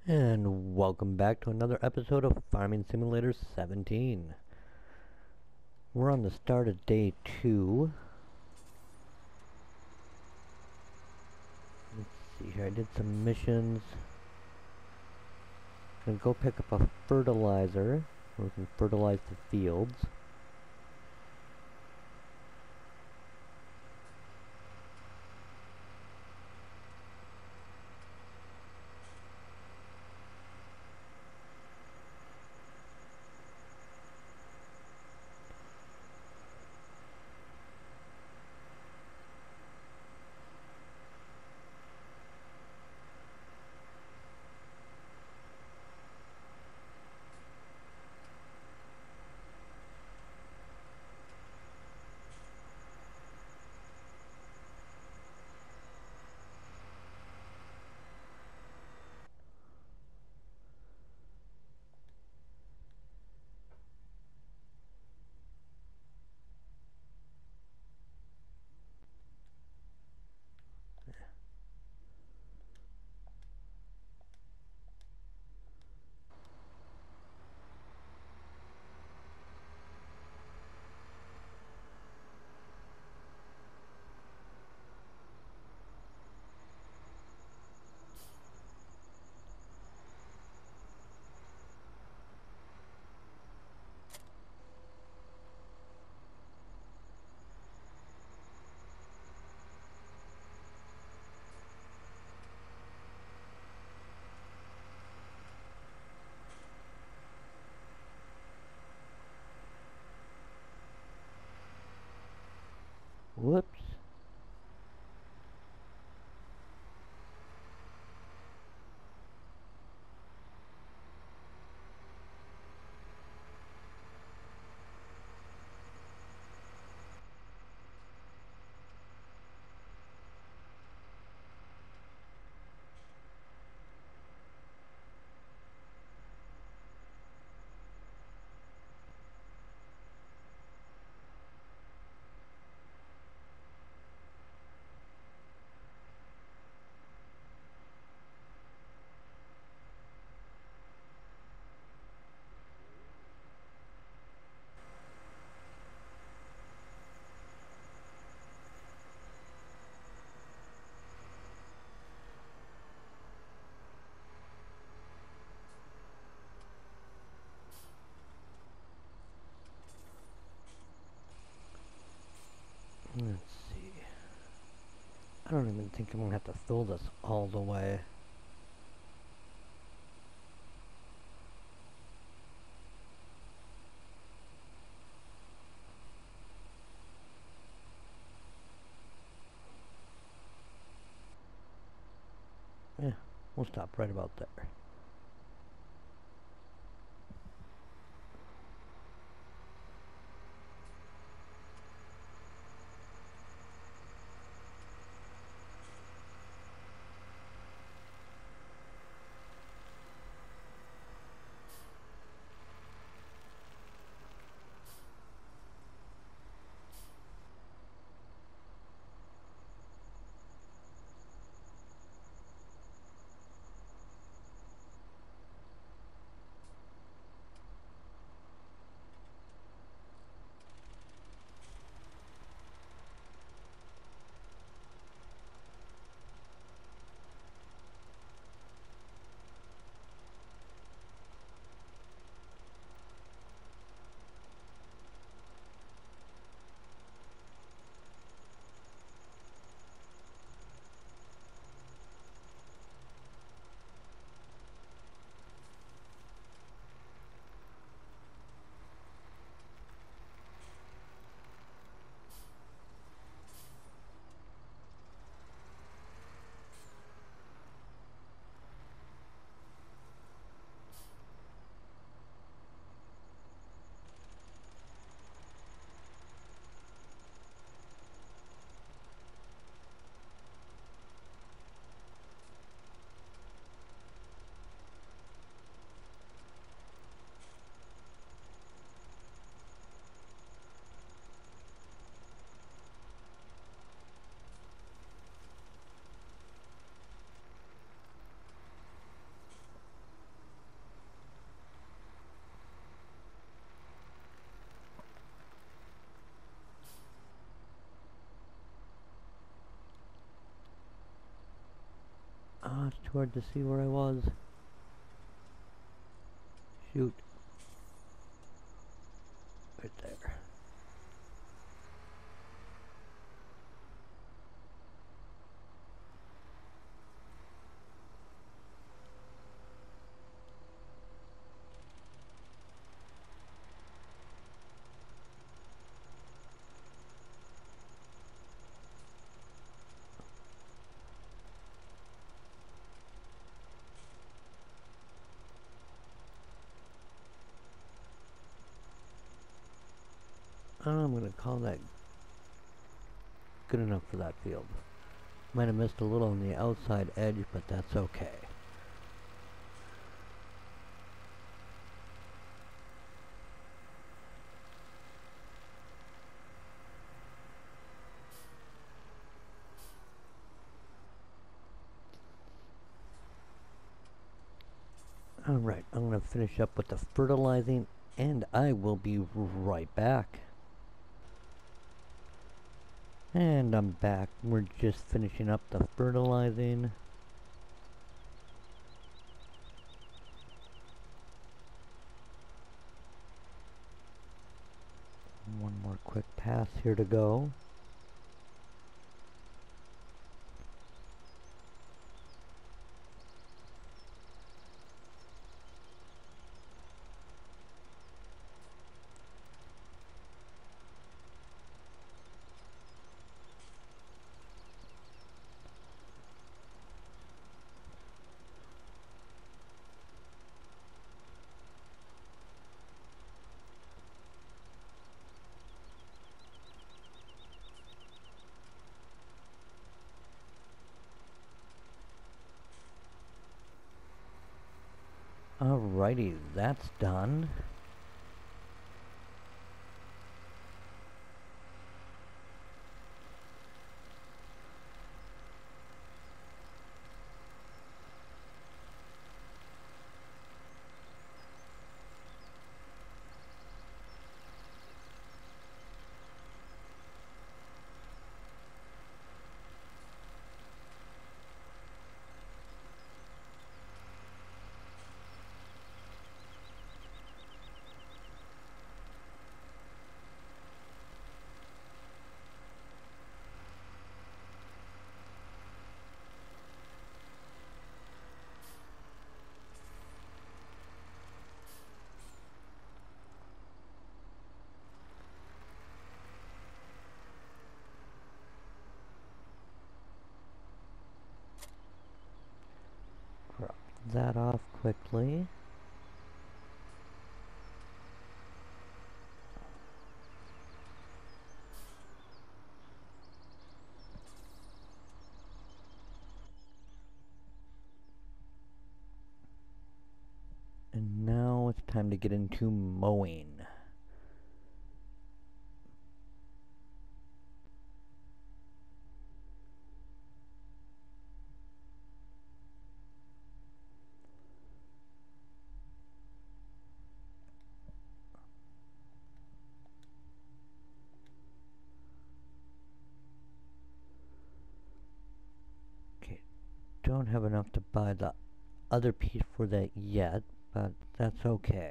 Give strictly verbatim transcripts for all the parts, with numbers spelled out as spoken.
And welcome back to another episode of Farming Simulator seventeen. We're on the start of day two. Let's see here, I did some missions. I'm gonna go pick up a fertilizer where we can fertilize the fields. Whoops. Let's see. I don't even think I'm gonna have to fill this all the way. Yeah, we'll stop right about there. Ah, it's too hard to see where I was. Shoot. Right there. I'm gonna call that good enough for that field. Might have missed a little on the outside edge, but that's okay. Alright, I'm gonna finish up with the fertilizing, and I will be right back. And I'm back. We're just finishing up the fertilizing. One more quick pass here to go. Alrighty, that's done. Drop that off quickly. And now it's time to get into mowing. Okay, don't have enough to buy the other piece for that yet, but that's okay.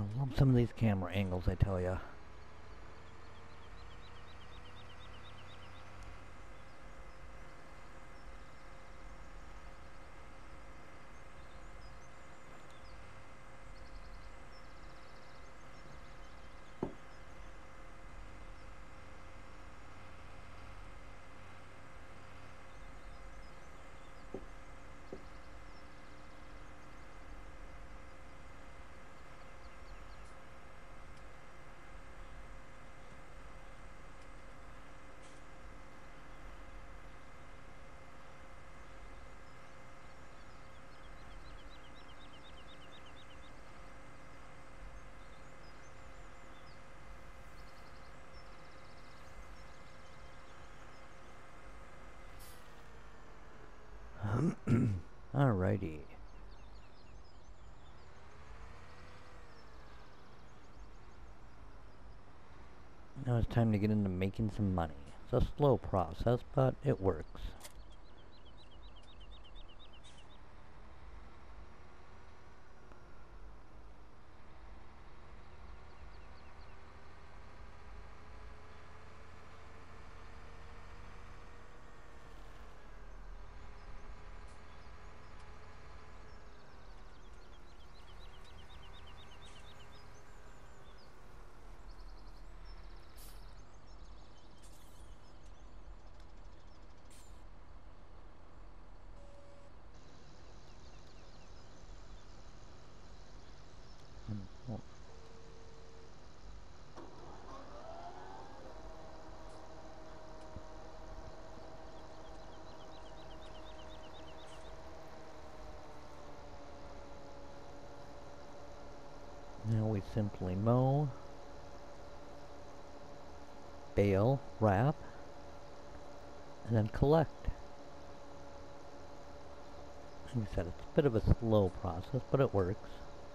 love some of these camera angles, I tell ya. Alrighty. Now it's time to get into making some money. It's a slow process, but it works. Now we simply mow, bale, wrap, and then collect. Like I said, it's a bit of a slow process, but it works.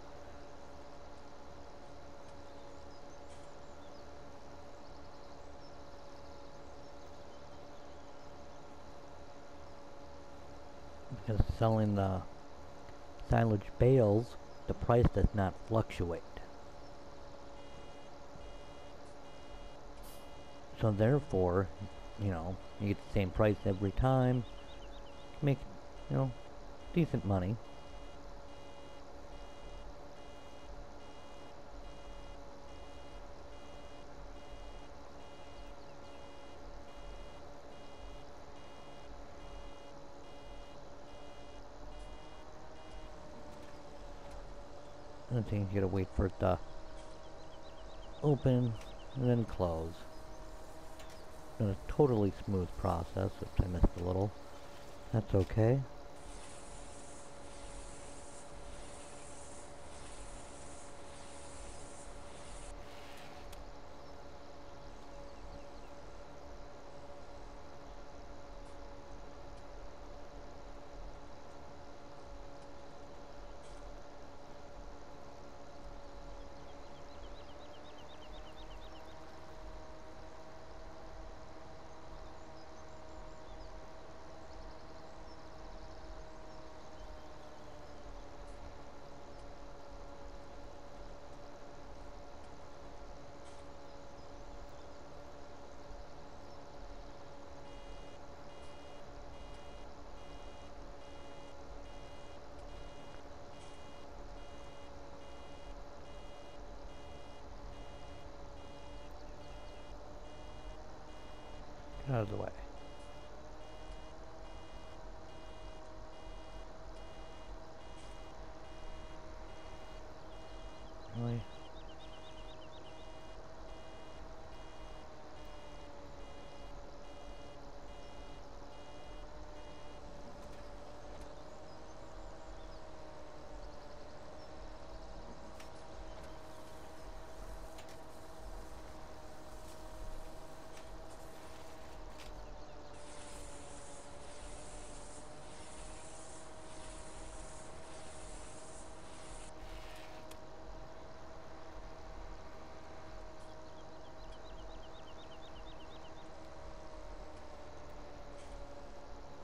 Because selling the silage bales, the price does not fluctuate. So therefore, you know, you get the same price every time. You make, you know, decent money. And then you gotta wait for it to open and then close. It's been a totally smooth process, which I missed a little. That's okay. Get out of the way. Really?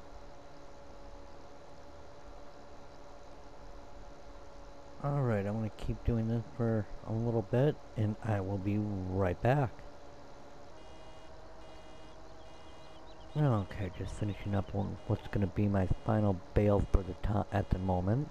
Alright, I'm going to keep doing this for a little bit, and I will be right back. Okay, just finishing up on what's going to be my final bale for the top at the moment.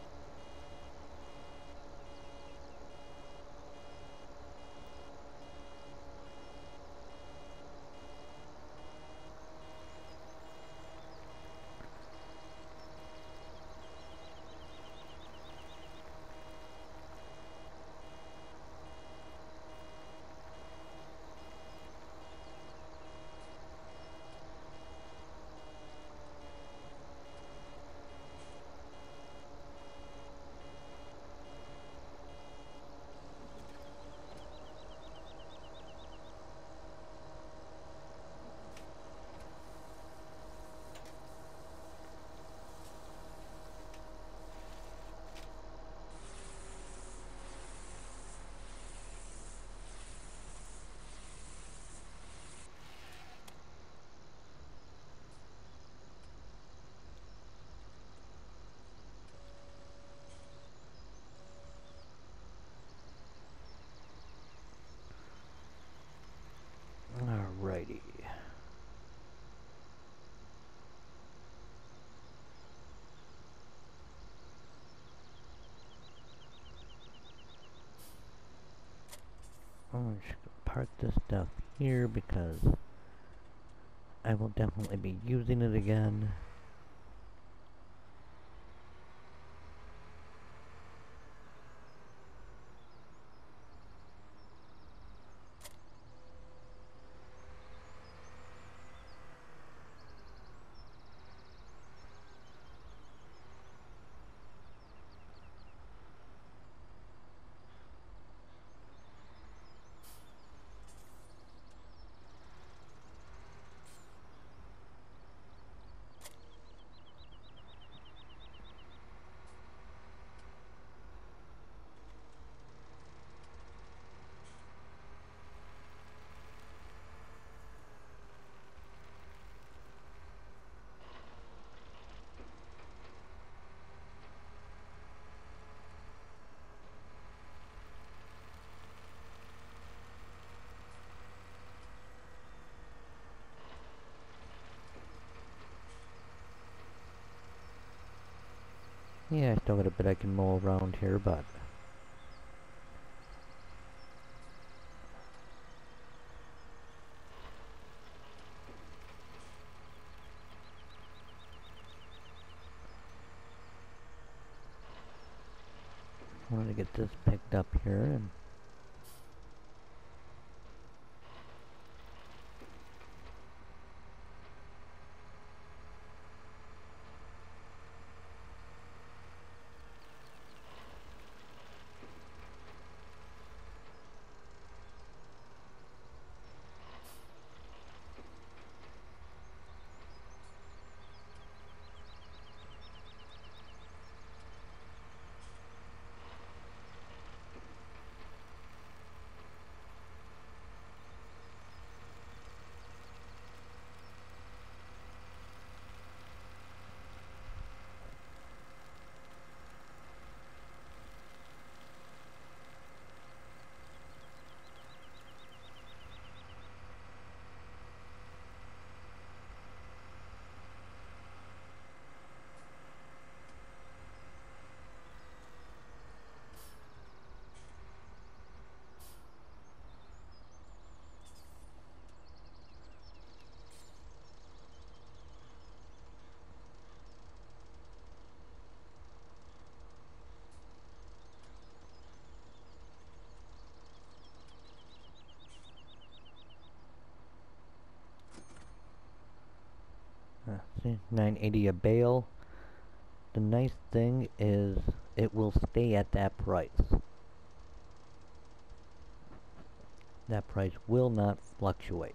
Alrighty. I'm just gonna park this stuff here because I will definitely be using it again. Yeah, I still got a bit I can mow around here, but I wanted to get this picked up here and uh, see, nine eighty a bale. The nice thing is it will stay at that price. That price will not fluctuate.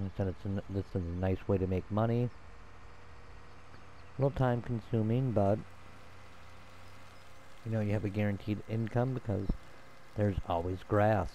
I said it's a, this is a nice way to make money. A little time consuming, but you know, you have a guaranteed income because there's always grass.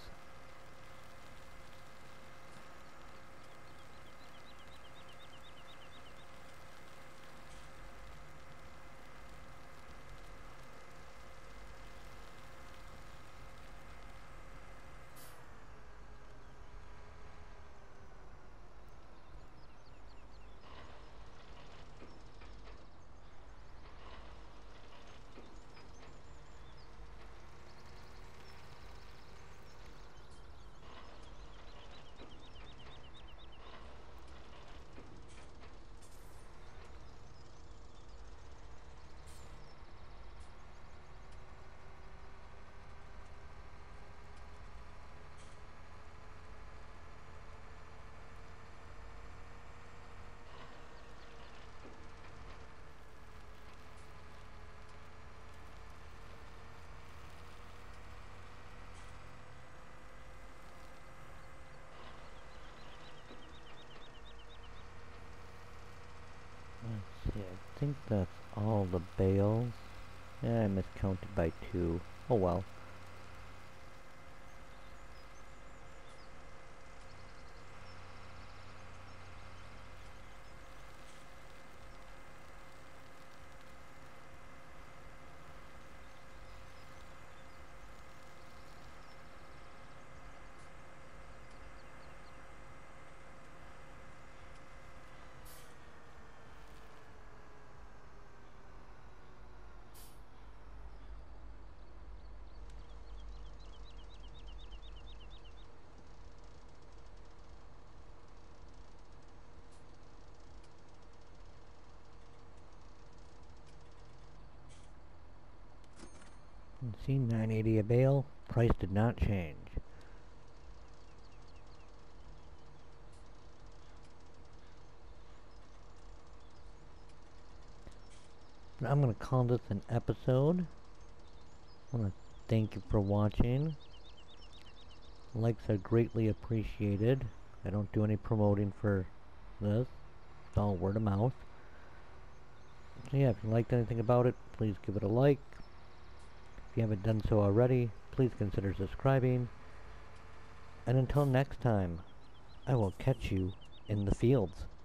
Let's see, I think that's all the bales. Yeah, I miscounted by two. Oh well. You see, nine eighty a bale. Price did not change. But I'm gonna call this an episode. I wanna thank you for watching. Likes are greatly appreciated. I don't do any promoting for this. It's all word of mouth. So yeah, if you liked anything about it, please give it a like. If you haven't done so already, please consider subscribing. And until next time, I will catch you in the fields.